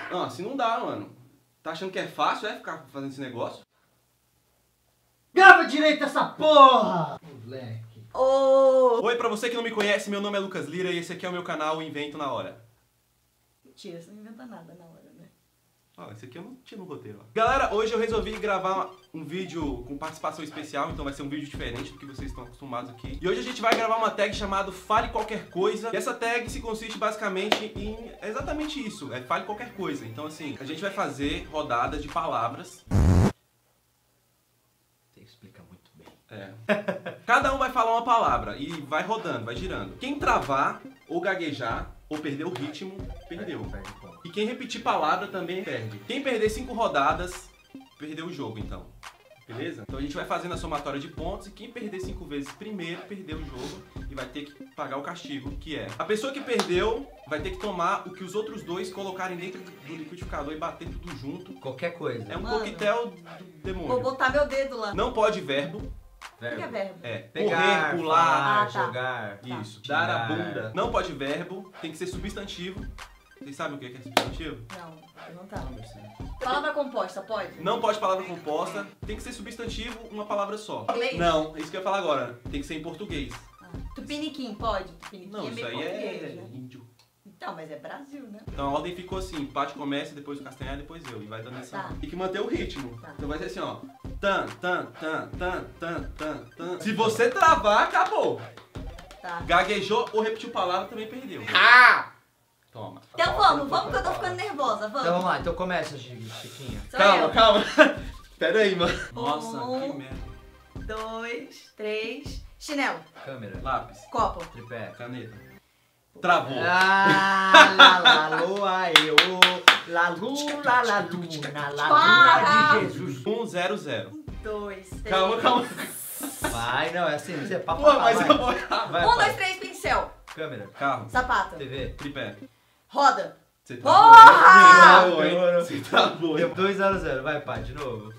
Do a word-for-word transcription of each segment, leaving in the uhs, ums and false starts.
Não, assim não dá, mano. Tá achando que é fácil, é, ficar fazendo esse negócio? Grava direito essa porra! Moleque. Ô! Oi, pra você que não me conhece, meu nome é Lucas Lira e esse aqui é o meu canal Invento na Hora. Mentira, você não inventa nada na hora, né? Ó, esse aqui eu não tinha no roteiro, ó. Galera, hoje eu resolvi gravar um vídeo com participação especial, então vai ser um vídeo diferente do que vocês estão acostumados aqui. E hoje a gente vai gravar uma tag chamada Fale Qualquer Coisa. E essa tag se consiste basicamente em exatamente isso, é fale qualquer coisa. Então assim, a gente vai fazer rodadas de palavras. Você explica muito bem. É. Cada um vai falar uma palavra e vai rodando, vai girando. Quem travar ou gaguejar ou perder o ritmo, perdeu. Perde ponto. E quem repetir palavra também perde. Quem perder cinco rodadas, perdeu o jogo, então. Beleza? Então a gente vai fazendo a somatória de pontos e quem perder cinco vezes primeiro, perdeu o jogo e vai ter que pagar o castigo, que é... A pessoa que perdeu vai ter que tomar o que os outros dois colocarem dentro do liquidificador e bater tudo junto. Qualquer coisa. É um Mano. coquetel do Vou demônio. botar meu dedo lá. Não pode verbo. O que é verbo? É, Pegar, correr, pular, falar, Ah, tá. jogar. Tá. isso, Tirar. dar a bunda. Não pode verbo, tem que ser substantivo. Vocês sabem o que é substantivo? Não, não tá. Palavra composta, pode? Não pode palavra composta, tem que ser substantivo, uma palavra só. Inglês? Não, é isso que eu ia falar agora. Tem que ser em português. Ah, tupiniquim, pode? Tupiniquim Não, é isso meio aí português, é né? índio. Então, mas é Brasil, né? Então a ordem ficou assim, empate começa, depois o Castanhar, depois eu. E vai dando essa... Tá. Tem que manter o ritmo. Tá. Então vai ser assim, ó. Tan, tan, tan, tan, tan, tan, tan. Se você travar, acabou. Tá. Gaguejou ou repetiu palavra, também perdeu. Ah! Toma. Então vamos, vamos que eu tô ficando nervosa, Então vamos. vamos lá, então começa, Chiquinha. Sou Calma, eu. calma. Pera aí, mano. Nossa, Um. que merda. Dois, três, chinelo, Câmera. Lápis, copo, Tripé. caneta. Travou. Ah, lá, lá, loa, eu, lá, lu, lá, lá, luna, lá, luna de Jesus. um zero zero. dois, três. Calma, calma. Vai, não, é assim, você é papo. Pô, mas vai. eu vou errar. Vai, Um, vai. dois, três, pincel, Câmera. Carro, sapato, T V. tripé. roda. Você Porra! travou, hein? Demorou. Você travou, hein? dois zero zero, vai, pá, de novo.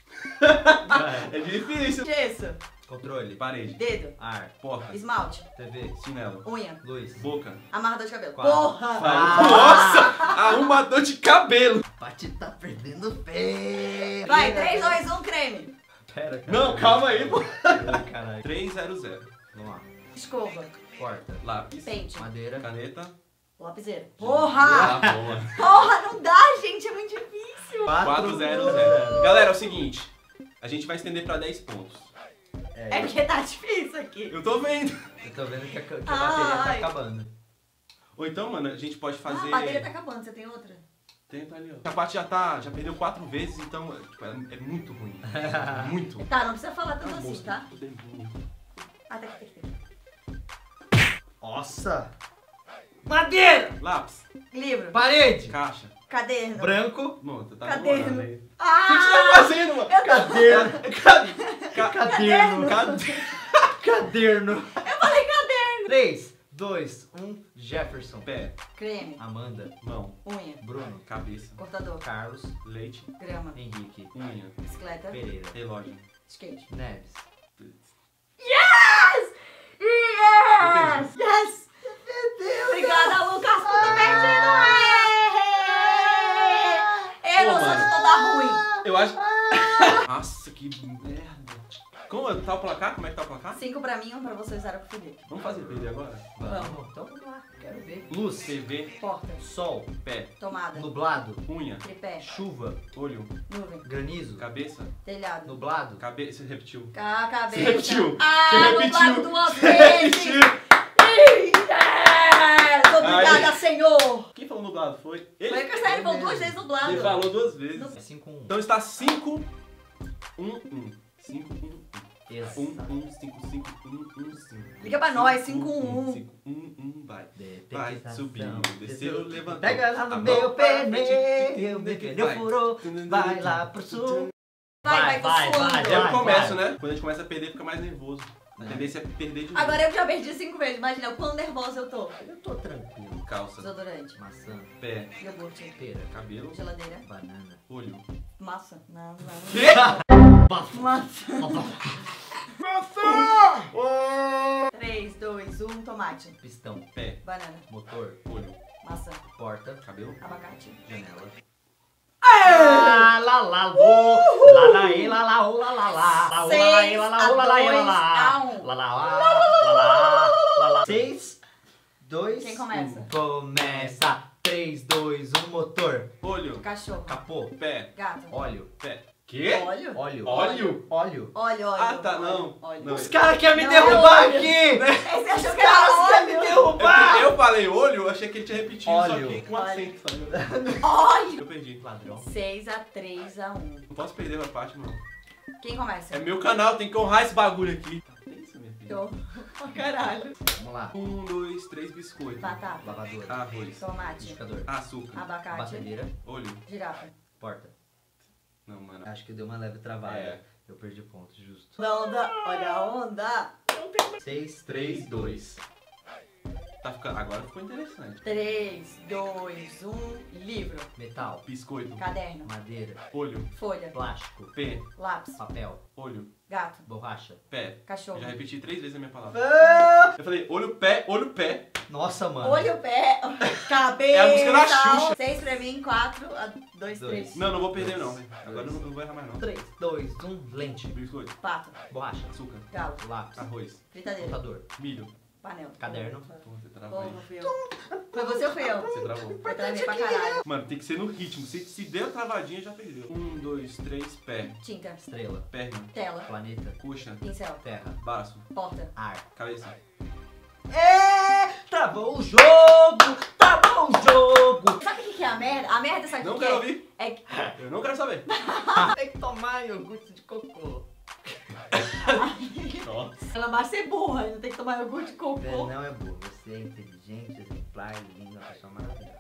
Vai. É difícil. Gesso, Controle. Parede, dedo, ar, porta, esmalte, T V. chinelo, unha, Luz. boca. amarrador de cabelo. Quatro. Porra! Ah. Nossa! Arrumador de cabelo. Pati tá perdendo pé. Vai, três, dois, um, creme, Pera, cara. Não, calma aí, pô. Caralho. três zero zero. Vamos lá. escova, Porta. Lápis, pente, Madeira. caneta. lapiseira. Ah, Porra! boa. Porra, não dá, gente, é muito difícil. quatro zero zero. Galera, é o seguinte. A gente vai estender pra dez pontos. É porque tá difícil aqui. Eu tô vendo. Eu tô vendo que a, que a bateria tá Ai. acabando. Ou então, mano, a gente pode Ah, fazer... a bateria tá acabando, você tem outra? Tenta ali, ó. A parte já tá, já perdeu quatro vezes, então tipo, é, é muito ruim. Muito. Tá, não precisa falar tanto Ah, assim, moço, tá? tô demônio. Ah, tá aqui, tá aqui. Nossa. Madeira. Lápis, Livro, Parede. caixa, caderno. Branco. Mano, tá Caderno. demorando aí. O que Ah! você tá fazendo, mano? Caderno. Ca- Caderno. Cade- Caderno. Eu falei caderno. três, dois, um. Jefferson. Pé, Creme, Amanda. mão, unha, Bruno. cabeça, cortador, Carlos. leite, grama, Henrique. unha, bicicleta, Pereira. relógio. skate. Neves. Yes! Yes! Yes! Obrigada, Lucas, por ter perdido. É! Eu Ô, não sou mano. de toda ruim. Eu acho... Nossa, que merda. Como tá o placar? Como é que tá o placar? Cinco pra mim, um pra você, zero pro Felipe. Vamos fazer perder agora? Vamos. Então vamos lá. Quero ver. Luz. T V, Porta, Sol. pé, tomada, Nublado. unha, tripé, Chuva. olho, nuvem, Granizo. cabeça, telhado. Nublado. cabeça, você repetiu. Ca- cabeça. Você repetiu. Ah, Você nublado repetiu. duas Você vezes. repetiu. Yes! Obrigada, Ai. Senhor. Quem falou nublado foi? Foi o Castanheiro, falou duas vezes nublado. Ele falou duas vezes. É cinco um. Então está cinco um um. cinco um um. Exato. um um cinco cinco um um cinco. Liga pra nós, cinco um um. cinco um um, vai. Vai, Detetização. subiu, desceu, levantou. Pega lá no A meu mão pra pneu, frente, meu pneu vai. furou, vai lá pro sul. Vai, Vai, vai, vai, tô suando. vai, Eu vai. começo, né? Quando a gente começa a perder, fica mais nervoso. A É. tendência é perder de novo. Agora eu já perdi cinco vezes, imagina o quão nervosa eu tô. Eu tô tranquilo. Calça, Desodorante, Maçã, pé, iogurte, pera, cabelo, geladeira, banana. olho. massa. Não, não. Quê? Massa. três, dois, um, tomate. Pistão, Pé, Banana. motor, olho, Maçã. Porta. Cabelo. Abacate. Janela. Ah, lá, lá, lô. Lá, lá, e, lá, lá, ô, lá, lá, lá. Lá, ô, lá, lá, e, lá, lá, ô, lá, lá, e, lá, lá. um. Lá, lá, lá, lá, lá, lá, lá. Seis, dois, Quem começa? um. Começa. Três, dois, um, motor. Olho. Cachorro. Capô. Pé. Gato. Óleo. Pé. Quê? Óleo? Óleo. Óleo? Óleo. Óleo, óleo. Ah, tá, óleo, não. Óleo. Não. Os caras querem me Não, derrubar é óleo. aqui. Esse achou Os que era caras querem me óleo. É derrubar. porque eu falei olho, eu achei que ele tinha repetido, Óleo. só que com Óleo. acento, tá ligado? Óleo. Eu perdi. Ladrão. seis a três a um. Não posso perder a parte, não. Quem começa? É meu canal, tem que honrar esse bagulho aqui. Tá tenso, minha filha. Eu. Oh, caralho. Vamos lá. Um, dois, três biscoitos. Batata. Lavadora. Arroz. Tomate. Liquidificador. Açúcar. Abacate. Batedeira. Olho. Girafa. Porta. Não, mano. Acho que deu uma leve travada. É. Eu perdi ponto, justo. Da onda. Olha a onda. Seis, três, dois. Tá ficando... Agora ficou interessante. três, dois, um. Livro. Metal. Biscoito. Caderno. Madeira. Olho. Folha. Plástico. Pé. Lápis. Papel. Olho. Gato. Borracha. Pé. Cachorro. Eu já repeti três vezes a minha palavra. Ah! Eu falei olho, pé, olho, pé. Nossa, mano. Olho, pé, cabeça. É a música da Xuxa. seis pra mim, quatro, dois, Dois. três. Não, não vou perder não, velho. Agora eu não, não vou errar mais não. Três, dois, um. Lente. Biscoito. Pato. Borracha. Açúcar. Galo. Lápis. Arroz. Fritadeira. Computador. Milho. Panela. Caderno. Pô, você travou Pô, aí. não fui eu. Foi você ou fui eu? Você travou. Eu travei pra caralho. Mano, tem que ser no ritmo. Se, se deu a travadinha, já perdeu. Um, dois, três, pé. Tinta. Estrela. Perna. Tela. Planeta. Coxa. Pincel. Terra. Braço. Porta. Ar. Cabeça. É! Travou o jogo! Travou o jogo! Sabe o que que é a merda? A merda, sabe o Não que quero é? ouvir. É que... Eu não quero saber. Tem que tomar iogurte de cocô. Nossa. Ela vai ser burra, ainda tem que tomar iogurte de cocô. Você não é burro. Você é inteligente, exemplar, lindo, uma pessoa maravilhosa.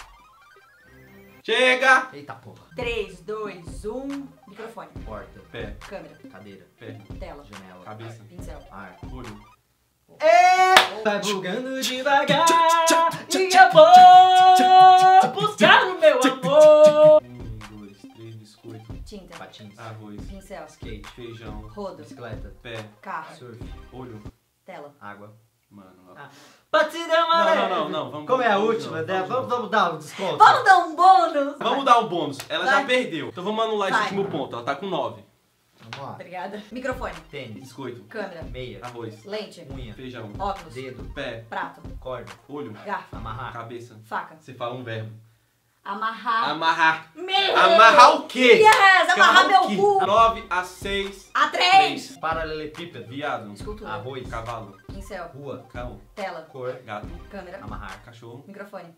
Chega! Eita porra. três, dois, um. Microfone. Porta. Pé. Câmera. Cadeira. Perna. Tela. Janela. Cabeça. Pincel. Ar. Olho. É! Vai bugando devagar e eu vou buscar o meu amor. Um, dois, três, biscoito. Tinta. Patins. Arroz. Pincel. Skate. Feijão. Rodo. Bicicleta. Pé. Carro. Surf. Olho. Tela. Água. Mano. ó. Ah. Batida Não, amarela. não, não, não. Vamos, Como é a vamos, última, não, né? vamos, Vamos, vamos dar um desconto. Vamos dar um bônus? Vamos dar um bônus. Ela já Vai. perdeu. Então vamos anular esse Vai. último ponto. Ela tá com nove. Vamos lá. Obrigada. Microfone. Tênis. Biscoito. Câmera. Meia. Arroz. Lente. Unha. Feijão. Óculos. Dedo. Pé. Prato. Corda. Olho. Garfo. Amarrar. Cabeça. Faca. Você fala um verbo. Amarrar. Amarrar. Meu! Amarrar o quê? Yes! Amarrar meu quê? cu! nove a seis. A três! Paralelepípedo. Viado. Escultura. Arroz. Cavalo. Pincel. Rua. Cão. Tela. Cor. Gato. Câmera. Amarrar. Cachorro. Microfone.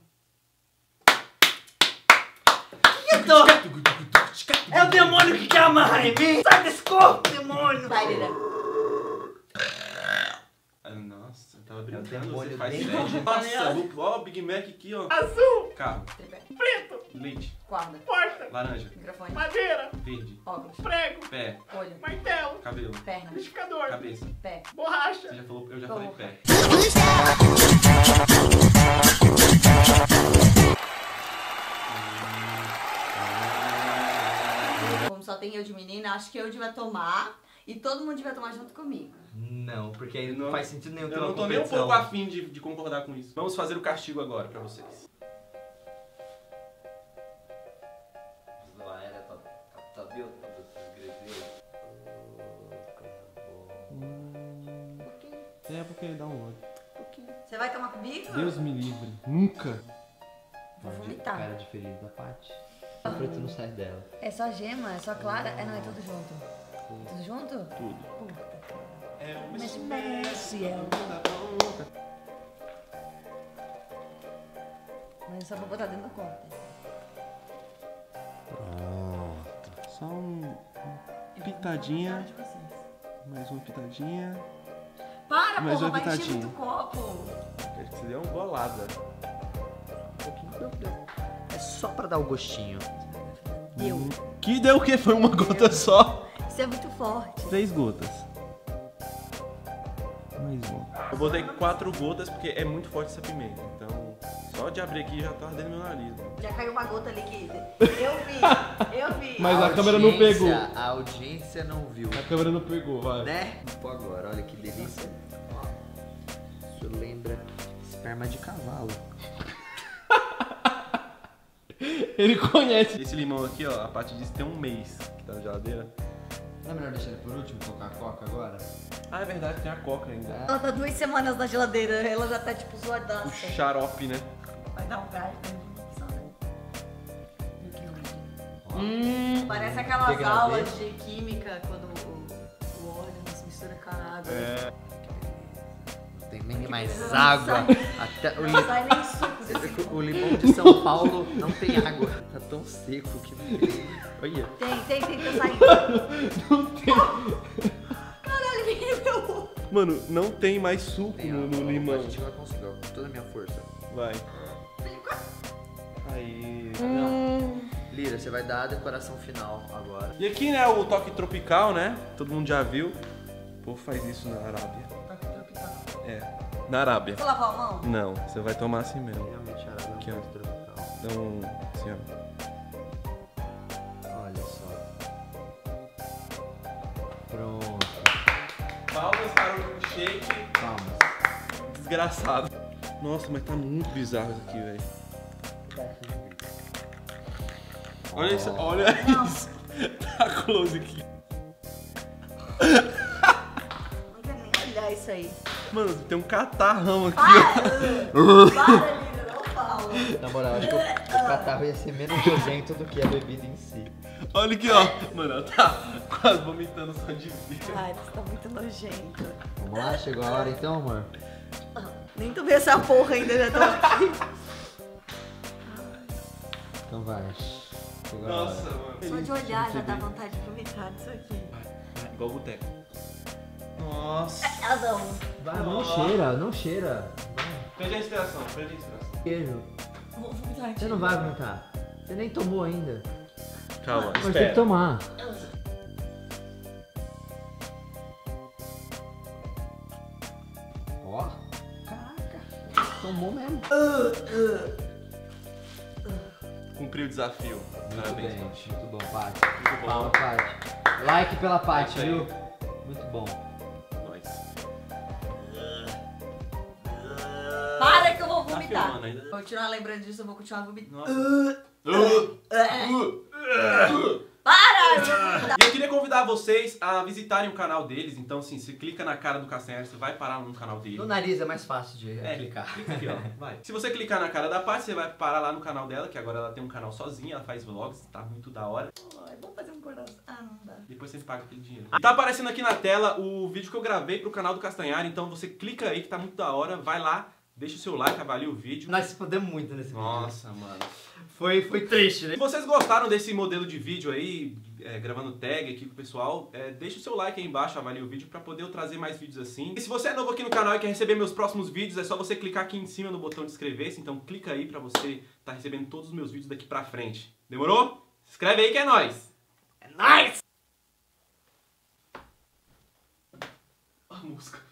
É o demônio que quer amarrar em mim! Sai desse corpo, demônio! Baileira. Ah, Nossa, eu tava brincando. demônio Você faz dentro. sete. Nossa, vou- ó, o Big Mac aqui, ó. Azul! Carro. Tripé. Leite. Corda. Porta! Laranja. Microfone. Madeira! Verde. Óculos. Prego! Pé. Olho. Martelo! Cabelo. Perna. Liquidificador! Cabeça. Pé. Borracha! Você já falou, eu já Porra. falei pé. Como só tem eu de menina, acho que eu devia tomar e todo mundo devia tomar junto comigo. Não, porque aí não, Não- faz sentido nenhum ter Eu uma não tô nem um competição. pouco afim de, de concordar com isso. Vamos fazer o castigo agora pra vocês. É porque dá um ódio. Você vai tomar comigo? Deus me livre. Nunca. Vou vomitar. Cara de feliz da Paty. A preto não sai dela. É só gema? É só clara? É, não, é tudo junto. Tudo junto? Tudo. Puta. É o Mexe, mexe, é o... Mas só vou botar dentro do copo. Pronto. Só um... pitadinha. Mais uma pitadinha. Para, Mais porra, uma vai encher pitadinha. muito copo. Quero que você dê uma bolada. É só pra dar o gostinho. Deu. Que deu o quê? Foi uma gota só. Isso é muito forte. Três gotas. Mais uma. Eu botei quatro gotas porque é muito forte essa pimenta. Então, só de abrir aqui já tá ardendo meu nariz. Né? Já caiu uma gota ali que... Eu vi, eu vi. Mas a câmera não pegou. A audiência não viu. A câmera não pegou, vai. Né? Pô, agora, olha que delícia. Ó, isso lembra esperma de cavalo. Ele conhece. Esse limão aqui, ó, a Paty disse que tem um mês que tá na geladeira. Não é melhor deixar ele por último e colocar a coca agora? Ah, é verdade, tem a coca ainda. É. Ela tá duas semanas na geladeira, ela já tá tipo zoadaça. O xarope, né? Vai dar um gás, né? Hum. Parece aquelas Degradê. aulas de química quando o, o óleo não se mistura com a água. É. Não tem nem mais Não água. sai. Até o, Não li... sai nem suco Você desse vê que o limão de São Paulo não tem água. Tá tão seco que não tem. Olha. Tem, tem, tem, tá saindo. Não tem. Caralho, menino, meu. Mano, não tem mais suco Tem, no, ó, no ó, limão. A gente vai conseguir, ó, com toda a minha força. Vai. Aí. Lira, você vai dar a decoração final agora. E aqui, né, o toque tropical, né? Todo mundo já viu. O povo faz isso na Arábia. É, na Arábia. Você lavou a mão? Não, você vai tomar assim mesmo. Realmente, a água Aqui, é ó. muito tropical. Então, assim, ó. Olha só. Pronto. Palmas para o shake. Vamos. Desgraçado. Nossa, mas tá muito bizarro isso aqui, velho. Olha isso, olha Não. isso. Tá close aqui. Não quero nem olhar isso aí. Mano, tem um catarrão aqui, Para! ó. Para, Lívia, não fala. Na moral, acho que o, o catarro ia ser menos nojento do que a bebida em si. Olha aqui, ó. Mano, ela tá quase vomitando só de ver. Ai, você tá muito nojento. Vamos lá, chegou a hora então, amor? Nem tu vê essa porra ainda, já tô aqui. Então vai. Chegou a Nossa, hora. mano. Só de olhar já dá vontade de vomitar disso aqui. Igual o boteco. Nossa. Ah, não. Vai, não cheira, não cheira. Perde a inspiração, perde a inspiração. Queijo. Vou vomitar. Você não vai vomitar. Você nem tomou ainda. Calma, Mas tem que espera. tomar. Ó. Caraca. Tomou mesmo. Cumpriu o desafio. Muito Parabéns, bem. Paty. Muito bom, Paty. Muito bom. Palma, Paty. Like pela Paty, É isso aí. viu? Muito bom. Nóis. Para que eu vou Tá vomitar. filmando ainda? Vou continuar lembrando disso, eu vou continuar vomitando. Nossa. Para! Eu vou vomitar. E eu queria convidar vocês a visitarem o canal deles. Então, assim, você clica na cara do Castanheira, você vai parar no canal dele. No nariz é mais fácil de É, clicar. Clica aqui, ó. Vai. Se você clicar na cara da Paty, você vai parar lá no canal dela, que agora ela tem um canal sozinha, ela faz vlogs, tá muito da hora. Ai, vamos fazer um coração. Ah, não dá. Depois você paga aquele dinheiro. E tá aparecendo aqui na tela o vídeo que eu gravei pro canal do Castanhari, então você clica aí que tá muito da hora, vai lá, deixa o seu like, avalia o vídeo. Nós se fodemos muito nesse Nossa, mano. Foi, foi triste, né? Se vocês gostaram desse modelo de vídeo aí, é, gravando tag aqui com o pessoal, é, deixa o seu like aí embaixo, avalie o vídeo pra poder eu trazer mais vídeos assim. E se você é novo aqui no canal e quer receber meus próximos vídeos, é só você clicar aqui em cima no botão de inscrever-se, então clica aí pra você tá recebendo todos os meus vídeos daqui pra frente. Demorou? Se inscreve aí que é nóis! É nóis! A música.